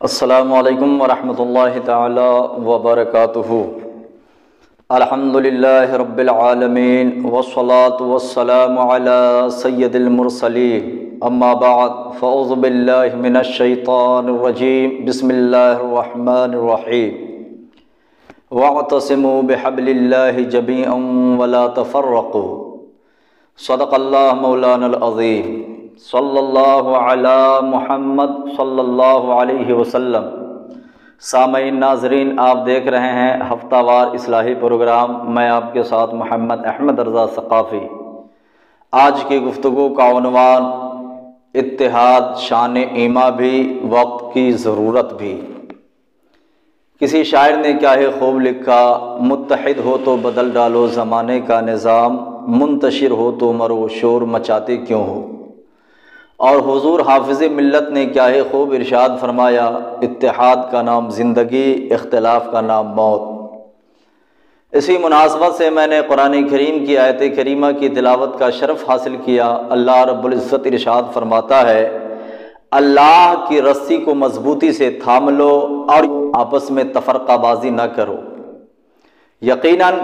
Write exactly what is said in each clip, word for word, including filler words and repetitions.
السلام علیکم ورحمۃ اللہ تعالی وبرکاتہ۔ الحمدللہ رب العالمین والصلاة والسلام علی سید المرسلین، اما بعد فاعوذ باللہ من الشیطان الرجیم، بسم اللہ الرحمن الرحیم۔ واعتصموا بحبل اللہ جمیعا ولا تفرقوا، صدق اللہ مولانا العظیم۔ صلی اللہ علی محمد صلی اللہ علیہ وسلم۔ سامعین ناظرین، آپ دیکھ رہے ہیں ہفتہ وار اصلاحی پروگرام، میں آپ کے ساتھ محمد احمد رضا ثقافی۔ آج کی گفتگو کا عنوان اتحاد شان ایما بھی، وقت کی ضرورت بھی۔ کسی شاعر نے کیا ہے خوب لکھا، متحد ہو تو بدل ڈالو زمانے کا نظام، منتشر ہو تو مرو شور مچاتے کیوں ہو۔ اور حضور حافظ ملت نے کیا ہے خوب ارشاد فرمایا، اتحاد کا نام زندگی، اختلاف کا نام موت۔ اسی مناسبت سے میں نے قرآن کریم کی آیت کریمہ کی تلاوت کا شرف حاصل کیا۔ اللہ رب العزت ارشاد فرماتا ہے، اللہ کی رسی کو مضبوطی سے تھام لو اور آپس میں تفرقہ بازی نہ کرو۔ یقیناً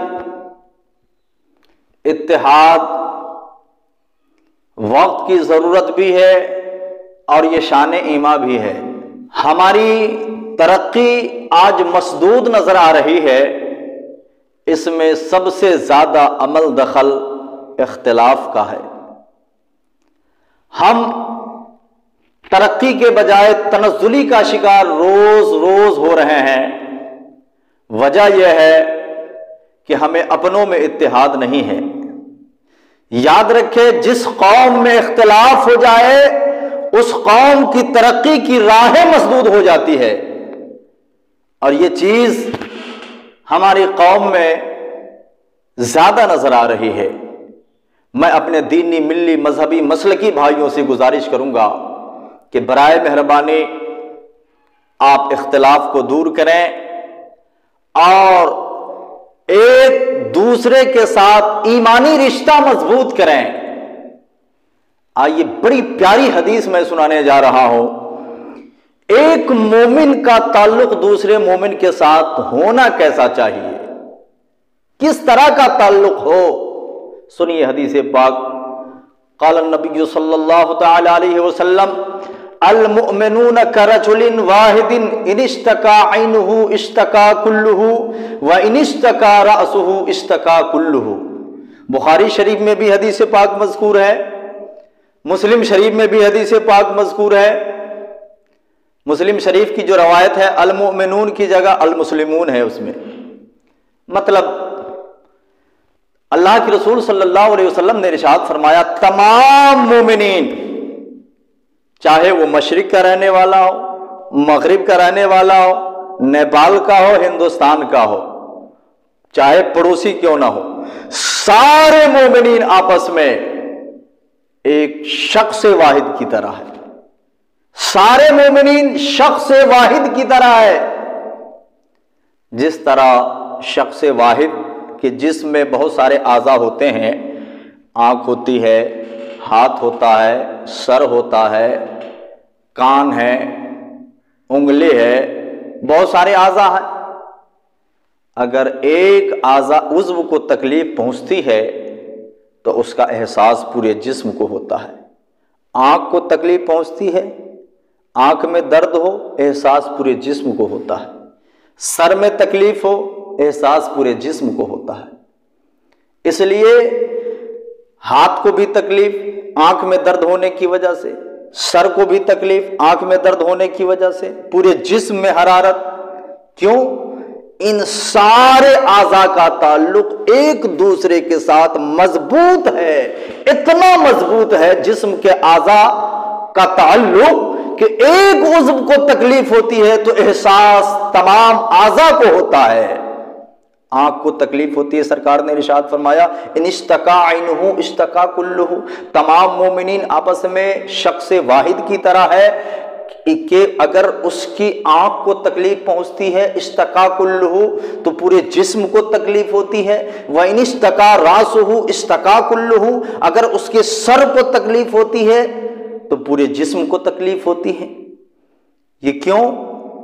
اتحاد وقت کی ضرورت بھی ہے اور یہ شان ایما بھی ہے۔ ہماری ترقی آج مسدود نظر آ رہی ہے، اس میں سب سے زیادہ عمل دخل اختلاف کا ہے۔ ہم ترقی کے بجائے تنزلی کا شکار روز روز ہو رہے ہیں۔ وجہ یہ ہے کہ ہمیں اپنوں میں اتحاد نہیں ہے۔ یاد رکھے، جس قوم میں اختلاف ہو جائے اس قوم کی ترقی کی راہیں مسدود ہو جاتی ہے، اور یہ چیز ہماری قوم میں زیادہ نظر آ رہی ہے۔ میں اپنے دینی، ملی، مذہبی، مسلکی بھائیوں سے گزارش کروں گا کہ برائے مہربانی آپ اختلاف کو دور کریں اور ایک دوسرے کے ساتھ ایمانی رشتہ مضبوط کریں۔ آئیے بڑی پیاری حدیث میں سنانے جا رہا ہوں۔ ایک مومن کا تعلق دوسرے مومن کے ساتھ ہونا کیسا چاہیے، کس طرح کا تعلق ہو، سنیے حدیث پاک۔ قال النبی صلی اللہ تعالی علیہ وسلم، المؤمنون کرجل واحد ان اشتکا عینہ اشتکا کلہ وان اشتکا رأسہ اشتکا کلہ۔ بخاری شریف میں بھی حدیث پاک مذکور ہے، مسلم شریف میں بھی حدیث پاک مذکور ہے۔ مسلم شریف کی جو روایت ہے، المؤمنون کی جگہ المسلمون ہے، اس میں مطلب اللہ کے رسول صلی اللہ علیہ وسلم نے ارشاد فرمایا، تمام مومنین، چاہے وہ مشرق کا رہنے والا ہو، مغرب کا رہنے والا ہو، نیپال کا ہو، ہندوستان کا ہو، چاہے پڑوسی کیوں نہ ہو، سارے مومنین آپس میں ایک شخص واحد کی طرح ہے۔ سارے مومنین شخص واحد کی طرح ہے، جس طرح شخص واحد کہ جسم میں بہت سارے اعضاء ہوتے ہیں، آنکھ ہوتی ہے، ہاتھ ہوتا ہے، سر ہوتا ہے، کان ہے، انگلی ہے، بہت سارے اعضاء ہیں۔ اگر ایک اعضاء عضو کو تکلیف پہنچتی ہے تو اس کا احساس پورے جسم کو ہوتا ہے۔ آنکھ کو تکلیف پہنچتی ہے، آنکھ میں درد ہو، احساس پورے جسم کو ہوتا ہے۔ سر میں تکلیف ہو، احساس پورے جسم کو ہوتا ہے۔ اس لیے ہاتھ کو بھی تکلیف آنکھ میں درد ہونے کی وجہ سے، سر کو بھی تکلیف آنکھ میں درد ہونے کی وجہ سے، پورے جسم میں حرارت۔ کیوں؟ ان سارے اعضاء کا تعلق ایک دوسرے کے ساتھ مضبوط ہے، اتنا مضبوط ہے جسم کے اعضاء کا تعلق کہ ایک عضو کو تکلیف ہوتی ہے تو احساس تمام اعضاء کو ہوتا ہے۔ آنکھ کو تکلیف ہوتی ہے، سرکار نے ارشاد فرمایا، ان اشتکا عینہ اشتکا کلہ، تمام مومنین آپس میں شخص واحد کی طرح ہے کہ اگر اس کی آنکھ کو تکلیف پہنچتی ہے، اشتکا کلہ، تو پورے جسم کو تکلیف ہوتی ہے۔ وَإِنِ اشْتَكَا رَأْسُهُ اشْتَكَا كُلُّهُ، اگر اس کے سر کو تکلیف ہوتی ہے تو پورے جسم کو تکلیف ہوتی ہے۔ یہ کیوں؟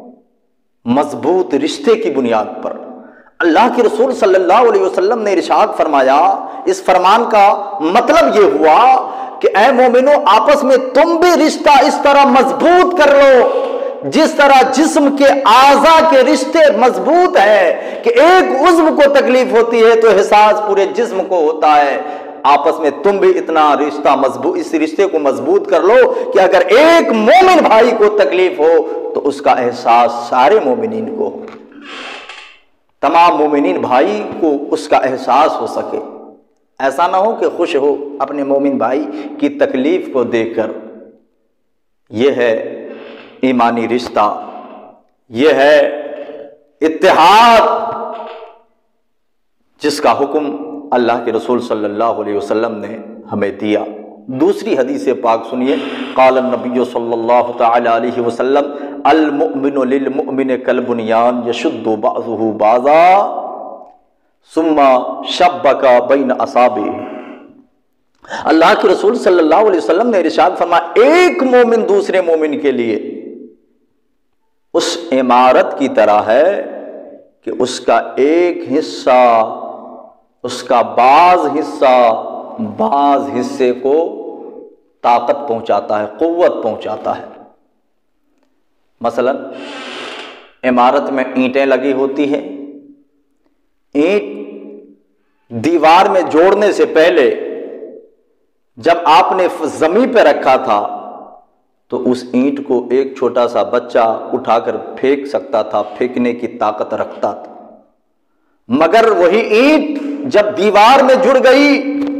مضبوط رشتے کی بنیاد پر۔ اللہ کے رسول صلی اللہ علیہ وسلم نے ارشاد فرمایا، اس فرمان کا مطلب یہ ہوا کہ اے مومنو، آپس میں تم بھی رشتہ اس طرح مضبوط کر لو جس طرح جسم کے اعضاء کے رشتے مضبوط ہیں کہ ایک عضو کو تکلیف ہوتی ہے تو احساس پورے جسم کو ہوتا ہے۔ آپس میں تم بھی اتنا رشتہ مضبوط، اس رشتے کو مضبوط کر لو کہ اگر ایک مومن بھائی کو تکلیف ہو تو اس کا احساس سارے مومنین کو ہو، تمام مومنین بھائی کو اس کا احساس ہو سکے۔ ایسا نہ ہو کہ خوش ہو اپنے مومن بھائی کی تکلیف کو دیکھ کر۔ یہ ہے ایمانی رشتہ، یہ ہے اتحاد جس کا حکم اللہ کے رسول صلی اللہ علیہ وسلم نے ہمیں دیا۔ دوسری حدیث پاک سنیے، قال النبی صلی اللہ تعالی علیہ وسلم المؤمن للمؤمن کالبنیان یشد بعضہ بعضا ثم شبک بین اصابعہ۔ اللہ کے رسول صلی اللہ علیہ وسلم نے ارشاد فرمایا، ایک مومن دوسرے مومن کے لیے اس عمارت کی طرح ہے کہ اس کا ایک حصہ، اس کا بعض حصہ بعض حصے کو طاقت پہنچاتا ہے، قوت پہنچاتا ہے۔ مثلا عمارت میں اینٹیں لگی ہوتی ہیں، اینٹ دیوار میں جوڑنے سے پہلے جب آپ نے زمین پہ رکھا تھا تو اس اینٹ کو ایک چھوٹا سا بچہ اٹھا کر پھینک سکتا تھا، پھینکنے کی طاقت رکھتا تھا، مگر وہی اینٹ جب دیوار میں جڑ گئی،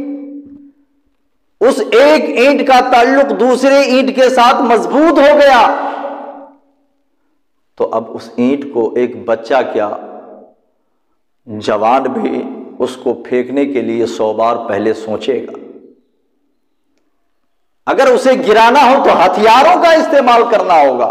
اس ایک اینٹ کا تعلق دوسرے اینٹ کے ساتھ مضبوط ہو گیا، تو اب اس اینٹ کو ایک بچہ کیا، جوان بھی اس کو پھینکنے کے لیے سو بار پہلے سوچے گا۔ اگر اسے گرانا ہو تو ہتھیاروں کا استعمال کرنا ہوگا،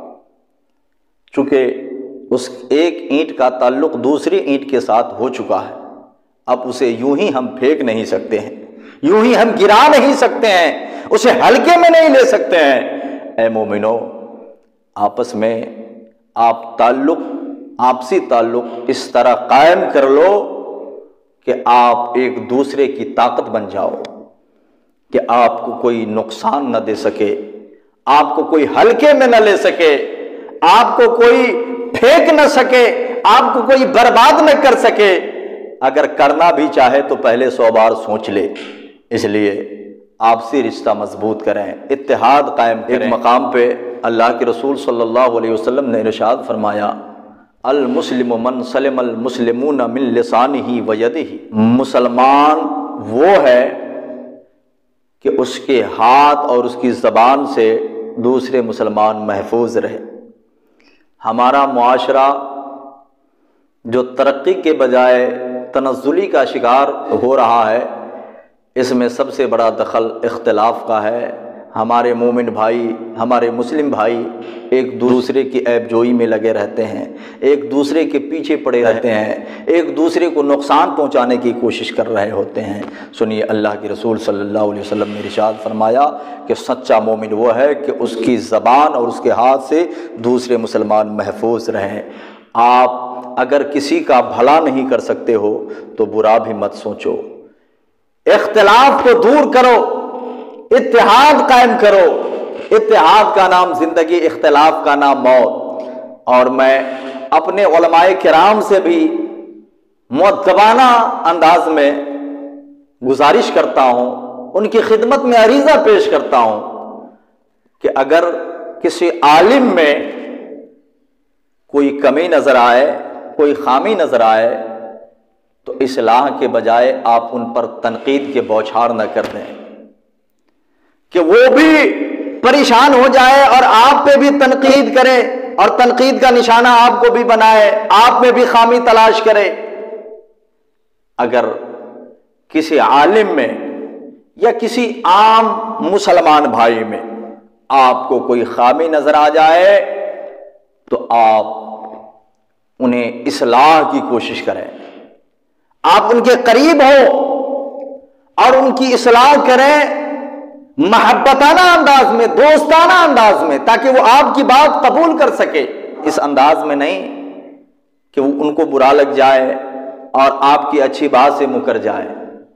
چونکہ اس ایک اینٹ کا تعلق دوسری اینٹ کے ساتھ ہو چکا ہے، اب اسے یوں ہی ہم پھینک نہیں سکتے ہیں، یوں ہی ہم گرا نہیں سکتے ہیں، اسے ہلکے میں نہیں لے سکتے ہیں۔ اے مومنو، آپس میں آپ تعلق، آپسی تعلق اس طرح قائم کر لو کہ آپ ایک دوسرے کی طاقت بن جاؤ، کہ آپ کو کوئی نقصان نہ دے سکے، آپ کو کوئی ہلکے میں نہ لے سکے، آپ کو کوئی پھینک نہ سکے، آپ کو کوئی برباد نہ کر سکے۔ اگر کرنا بھی چاہے تو پہلے سو بار سوچ لے۔ اس لیے آپسی رشتہ مضبوط کریں، اتحاد قائم کریں۔ ایک مقام پہ اللہ کے رسول صلی اللہ علیہ وسلم نے ارشاد فرمایا، المسلم من سلم المسلمون من لسانہ و یدہ، مسلمان وہ ہے کہ اس کے ہاتھ اور اس کی زبان سے دوسرے مسلمان محفوظ رہے۔ ہمارا معاشرہ جو ترقی کے بجائے تنزلی کا شکار ہو رہا ہے، اس میں سب سے بڑا دخل اختلاف کا ہے۔ ہمارے مومن بھائی، ہمارے مسلم بھائی ایک دوسرے کی عیب جوئی میں لگے رہتے ہیں، ایک دوسرے کے پیچھے پڑے رہتے ہیں، ایک دوسرے کو نقصان پہنچانے کی کوشش کر رہے ہوتے ہیں۔ سنیے، اللہ کے رسول صلی اللہ علیہ وسلم نے ارشاد فرمایا کہ سچا مومن وہ ہے کہ اس کی زبان اور اس کے ہاتھ سے دوسرے مسلمان محفوظ رہیں۔ آپ اگر کسی کا بھلا نہیں کر سکتے ہو تو برا بھی مت سوچو، اختلاف کو دور کرو، اتحاد قائم کرو۔ اتحاد کا نام زندگی، اختلاف کا نام موت۔ اور میں اپنے علماء کرام سے بھی مؤدبانہ انداز میں گزارش کرتا ہوں، ان کی خدمت میں عریضہ پیش کرتا ہوں کہ اگر کسی عالم میں کوئی کمی نظر آئے، کوئی خامی نظر آئے، تو اصلاح کے بجائے آپ ان پر تنقید کے بوچھار نہ کر دیں کہ وہ بھی پریشان ہو جائے اور آپ پہ بھی تنقید کرے اور تنقید کا نشانہ آپ کو بھی بنائے، آپ میں بھی خامی تلاش کرے۔ اگر کسی عالم میں یا کسی عام مسلمان بھائی میں آپ کو کوئی خامی نظر آ جائے تو آپ انہیں اصلاح کی کوشش کریں، آپ ان کے قریب ہو اور ان کی اصلاح کریں محبتانہ انداز میں، دوستانہ انداز میں، تاکہ وہ آپ کی بات قبول کر سکے۔ اس انداز میں نہیں کہ وہ ان کو برا لگ جائے اور آپ کی اچھی بات سے مکر جائے،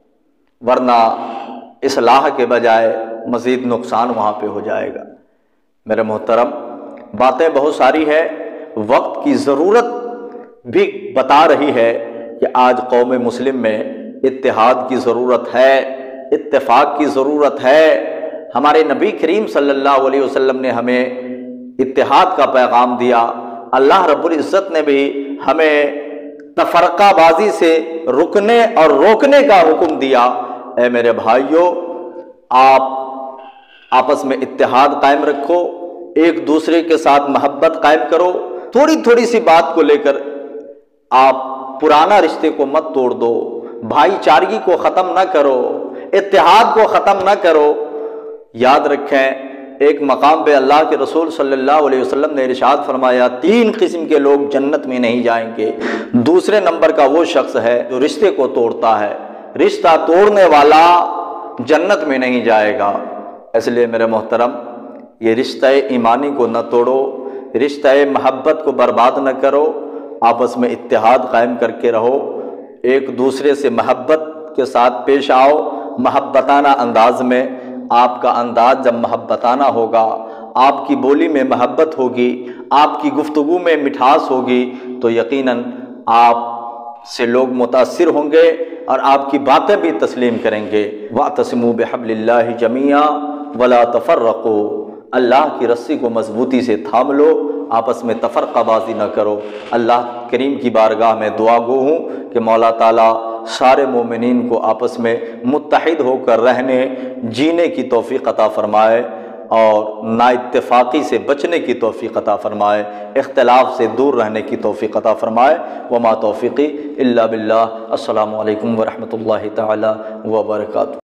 ورنہ اصلاح کے بجائے مزید نقصان وہاں پہ ہو جائے گا۔ میرے محترم، باتیں بہت ساری ہے، وقت کی ضرورت بھی بتا رہی ہے کہ آج قوم مسلم میں اتحاد کی ضرورت ہے، اتفاق کی ضرورت ہے۔ ہمارے نبی کریم صلی اللہ علیہ وسلم نے ہمیں اتحاد کا پیغام دیا، اللہ رب العزت نے بھی ہمیں تفرقہ بازی سے رکنے اور روکنے کا حکم دیا۔ اے میرے بھائیوں، آپ آپس میں اتحاد قائم رکھو، ایک دوسرے کے ساتھ محبت قائم کرو، تھوڑی تھوڑی سی بات کو لے کر آپ پرانا رشتے کو مت توڑ دو، بھائی چارگی کو ختم نہ کرو، اتحاد کو ختم نہ کرو۔ یاد رکھیں، ایک مقام پہ اللہ کے رسول صلی اللہ علیہ وسلم نے ارشاد فرمایا، تین قسم کے لوگ جنت میں نہیں جائیں گے۔ دوسرے نمبر کا وہ شخص ہے جو رشتے کو توڑتا ہے، رشتہ توڑنے والا جنت میں نہیں جائے گا۔ اس لیے میرے محترم، یہ رشتہ ایمانی کو نہ توڑو، رشتہ محبت کو برباد نہ کرو، آپس میں اتحاد قائم کر کے رہو، ایک دوسرے سے محبت کے ساتھ پیش آؤ، محبتانہ انداز میں۔ آپ کا انداز جب محبتانہ ہوگا، آپ کی بولی میں محبت ہوگی، آپ کی گفتگو میں مٹھاس ہوگی، تو یقیناً آپ سے لوگ متاثر ہوں گے اور آپ کی باتیں بھی تسلیم کریں گے۔ وَاعْتَصِمُوا بِحَبْلِ اللَّهِ جَمِيعًا وَلَا تَفَرَّقُوا، اللہ کی رسی کو مضبوطی سے تھام لو، آپس میں تفرقہ بازی نہ کرو۔ اللہ کریم کی بارگاہ میں دعا گو ہوں کہ مولا تعالیٰ سارے مومنین کو آپس میں متحد ہو کر رہنے جینے کی توفیق عطا فرمائے اور نا اتفاقی سے بچنے کی توفیق عطا فرمائے، اختلاف سے دور رہنے کی توفیق عطا فرمائے۔ وما توفیقی الا باللہ۔ السلام علیکم ورحمۃ اللہ تعالی وبرکاتہ۔